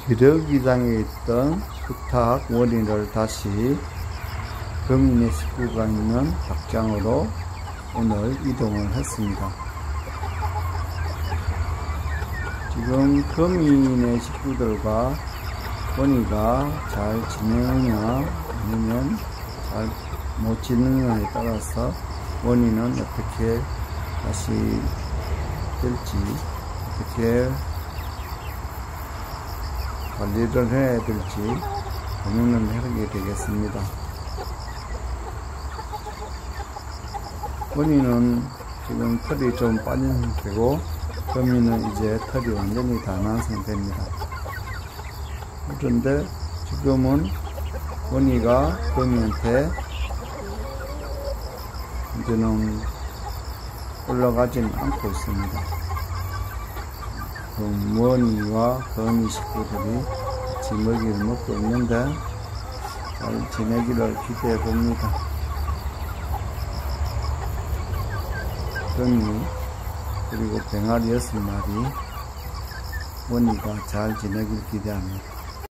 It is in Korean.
기러기장에 있던 부탁 원인을 다시 거민의 식구가 있는 닭장으로 오늘 이동을 했습니다. 지금 거민의 식구들과 원이가 잘 지내느냐 아니면 잘 못 지내느냐에 따라서 원이는 어떻게 다시 될지, 어떻게 관리를 해야 될지 고민을 하게 되겠습니다. 원이는 지금 털이 좀 빠진 상태고 거미는 이제 털이 완전히 다 난 상태입니다. 그런데 지금은 원이가 거미한테 이제는 올라가지는 않고 있습니다. 원이와 거미 식구들이 같이 먹이를 먹고 있는데 잘 지내기를 기대해 봅니다. 거미 그리고 병아리 6마리 원이가 잘 지내길 기대합니다.